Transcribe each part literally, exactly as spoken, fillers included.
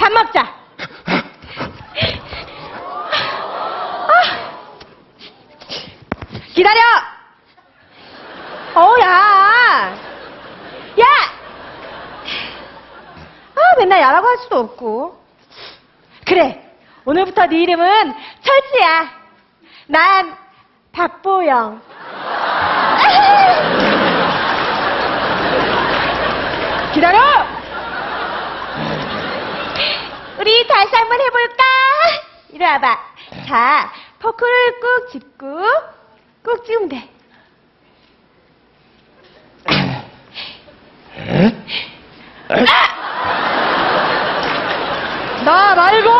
밥 먹자. 아, 기다려. 어, 야. 야. 아, 맨날 야라고 할 수도 없고. 그래. 오늘부터 네 이름은 철수야. 난 박보영. 기다려! 우리 다시 한번 해볼까? 이리 와봐. 자, 포크를 꾹 짚고 꾹 찌우면 돼. 아! 나 말고!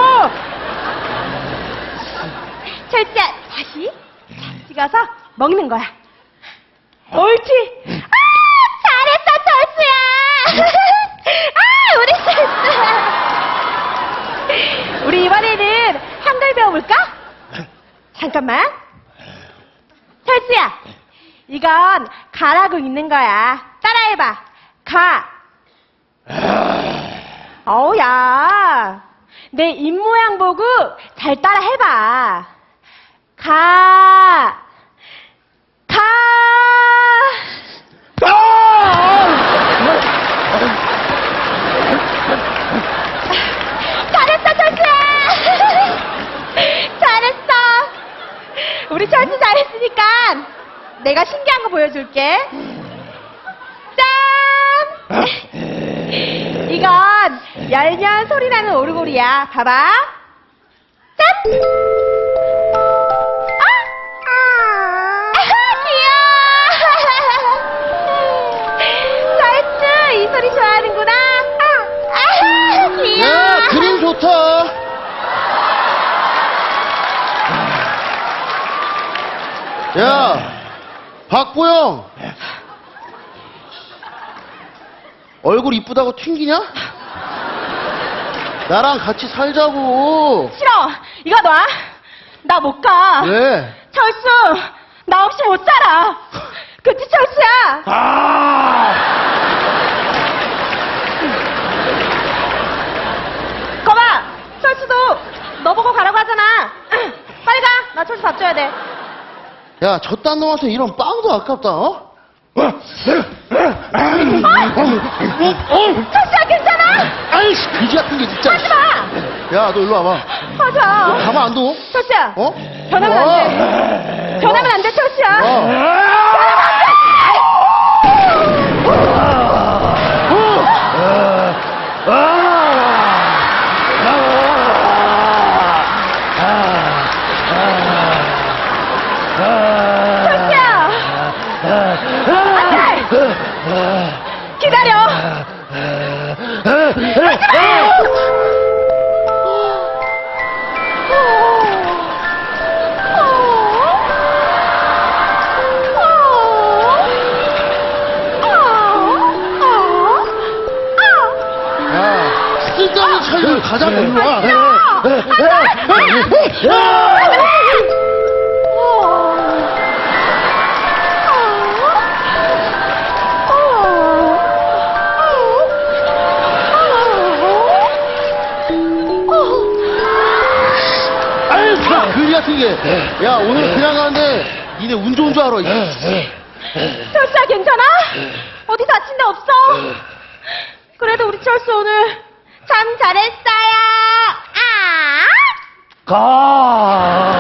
철수야, 다시 찍어서 먹는 거야. 옳지. 아, 잘했어, 철수야. 아, 우리 철수야. 우리 이번에는 한글 배워볼까? 잠깐만. 철수야, 이건 가라고 읽는 거야. 따라해봐. 가. 어우, 야. 내 입모양 보고 잘 따라해봐. 가. 가. 잘했어, 철수야. 잘했어. 우리 철수 잘했으니까 내가 신기한 거 보여줄게. 짠! 이건 열면 소리 나는 오르골이야. 봐봐. 짠! 소리 좋아하는구나. 아, 귀여워. 야, 그림 좋다. 야, 박보영. 얼굴 이쁘다고 튕기냐? 나랑 같이 살자고. 싫어. 이거 놔. 나 못 가. 왜? 철수, 나 없이 못 살아. 그치, 철수야? 아! 거봐! 철수도 너 보고 가라고 하잖아. 빨리 가! 나 철수 밥 줘야 돼. 야, 저딴 놈한테 이런 빵도 아깝다, 어? 철수야, 괜찮아? 아이씨, 그지 같은 게 진짜. 하지 마! 야, 너 일로 와봐. 하자. 너 가만 안 둬? 철수야. 어? 변하면 와. 안 돼. 변하면 안 돼, 철수야. 어. 변하면 안 돼! 기다려! 야, 쓸데없는 차이를 가자고, 일로 와. 그지 같은 게. 야, 오늘 그냥 가는데 니네 운 좋은 줄 알아. 철수야, 괜찮아? 어디 다친 데 없어? 그래도 우리 철수 오늘 참 잘했어요. 아! 가.